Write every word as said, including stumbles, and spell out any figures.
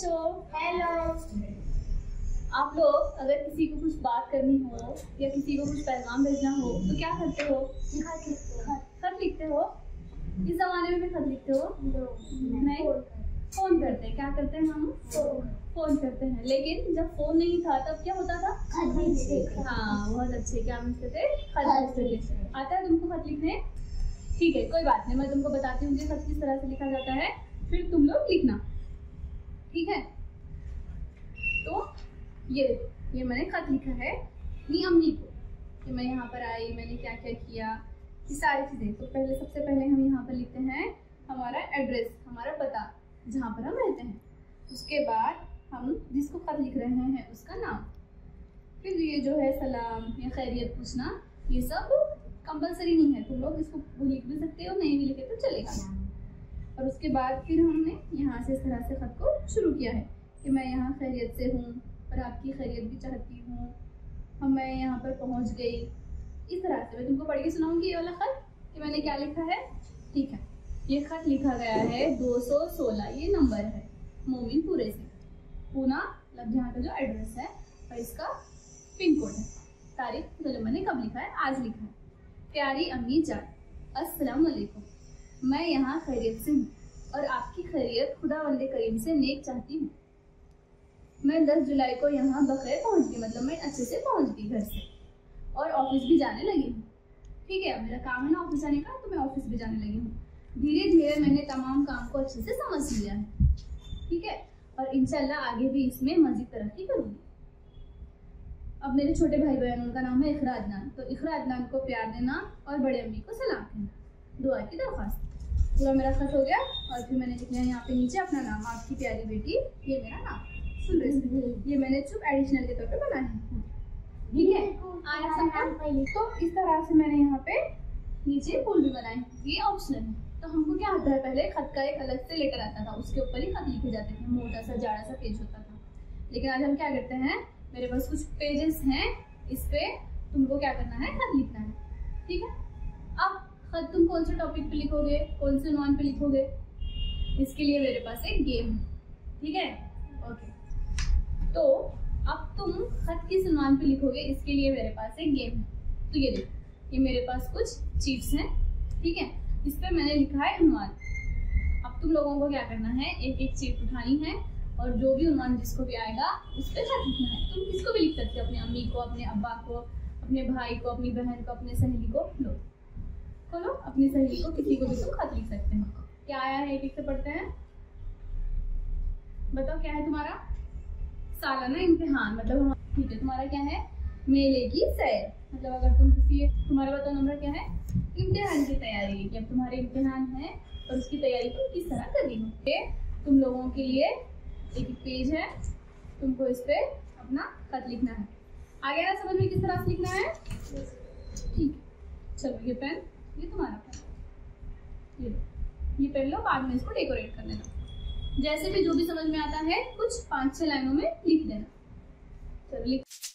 बच्चों। हेलो। आप लोग अगर किसी को कुछ बात करनी हो या किसी को कुछ पैगाम भेजना हो तो क्या करते हो? खत लिखते हो। खत लिखते हो। इस जमाने में भी खत लिखते हो? नहीं, फोन करते हैं। क्या करते हैं हम? फोन करते हैं। लेकिन जब फोन नहीं था तब क्या होता था? खत लिखते थे। हाँ, बहुत अच्छे। क्या लिखते थे? खत लिखते थे। आता है तुमको खत लिखने? ठीक है, कोई बात नहीं, मैं तुमको बताती हूँ कि खत किस तरह से लिखा जाता है, फिर तुम लोग लिखना, ठीक है? तो ये ये मैंने खत लिखा है अपनी अम्मी को कि मैं यहाँ पर आई, मैंने क्या क्या किया, ये सारी चीज़ें। तो पहले सबसे पहले हम यहाँ पर लिखते हैं हमारा एड्रेस, हमारा पता, जहाँ पर हम रहते हैं। उसके बाद हम जिसको खत लिख रहे हैं उसका नाम, फिर ये जो है सलाम या खैरियत पूछना, ये सब कंपलसरी नहीं है, तुम लोग इसको लिख भी सकते हो, नहीं भी लिखे तो चलेगा। और उसके बाद फिर हमने यहाँ से इस तरह से खत को शुरू किया है कि मैं यहाँ खैरियत से हूँ और आपकी खैरियत भी चाहती हूँ, हम मैं यहाँ पर पहुँच गई। इस तरह से मैं तुमको पढ़ के सुनाऊंगी ये वाला खत कि मैंने क्या लिखा है, ठीक है? ये खत लिखा गया है दो सौ सोलह, ये नंबर है मोमिनपुरे से, पूना, मतलब यहाँ का जो एड्रेस है, और इसका पिन कोड है। तारीख तो मैंने कब लिखा है? आज लिखा है। प्यारी अम्मी जान, अस्सलाम वालेकुम। मैं यहाँ खैरियत से हूँ और आपकी खैरियत खुदा वंदे करीम से नेक चाहती हूँ। मैं दस जुलाई को यहाँ बखैर पहुँच गई, मतलब मैं अच्छे से पहुँच गई घर से, और ऑफिस भी जाने लगी हूँ, ठीक है? मेरा काम है ना ऑफिस जाने का, तो मैं ऑफिस भी जाने लगी हूँ। धीरे धीरे मैंने तमाम काम को अच्छे से समझ लिया है, ठीक है? और इंशाल्लाह आगे भी इसमें मजीद तरक्की करूँगी। अब मेरे छोटे भाई बहन, उनका नाम है इखरा अदनान, तो इखरा अदनान को प्यार देना और बड़े अम्मी को सलाम कहना, दुआ की दरख्वास्त। पूरा मेरा खत हो गया और फिर मैंने लिख लिया यहाँ पे नीचे अपना नाम, आपकी प्यारी बेटी, ये मेरा नाम सुन रही, ये मैंने चुप एडिशनल के तौर पे बनाया है, ठीक है? आया समझ? तो इस तरह से मैंने यहाँ पे नीचे फूल भी बनाए, ये ऑप्शनल है। तो हमको क्या आता है, पहले खत का एक अलग से लेटर आता था, उसके ऊपर ही खत लिखे जाते थे, मोटा सा जाड़ा सा पेज होता था। लेकिन आज हम क्या करते हैं, मेरे पास कुछ पेजेस हैं, इस पे तुमको क्या करना है, खत लिखना है, ठीक है? अब खत तुम कौन से टॉपिक पे लिखोगे, कौन से उन्वान पे लिखोगे, इसके लिए मेरे पास एक गेम है, ठीक है? ओके, तो अब तुम खत किस उन्वान पे लिखोगे, इसके लिए मेरे पास एक गेम है। तो ये देखो, ये मेरे पास कुछ चीट्स हैं, ठीक है? इस पे मैंने लिखा है उन्वान। अब तुम लोगों को क्या करना है, एक एक चीट उठानी है और जो भी उन्वान जिसको भी आएगा उस पर खत लिखना है। तुम किसको भी लिख सकते हो, अपनी अम्मी को, अपने अब्बा को, अपने भाई को, अपनी बहन को, अपने सहेली को। लो खोलो, अपनी सहेली को, किसी को भी तुम खत लिख सकते हो। क्या आया है, एक एक से पढ़ते हैं। बताओ क्या है तुम्हारा? सालाना इम्तिहान, मतलब हम, ठीक है? तुम्हारा क्या है? मेले की सैर, मतलब अगर तुम किसी, तुम्हारा बताओ नंबर क्या है? इम्तिहान की तैयारी, कि अब तुम्हारे इम्तिहान है और उसकी तैयारी तुम किस तरह कर रही हो। तुम लोगों के लिए एक एक पेज है, तुमको इस पे अपना खत लिखना है। आ गया ना समझ में किस तरह से लिखना है? ठीक है, चलो ये पेन, ये तुम्हारा पेन, ये ये पेन लो, बाद में इसको डेकोरेट कर लेना। जैसे भी जो भी समझ में आता है कुछ पाँच छह लाइनों में लिख देना। चलो लिख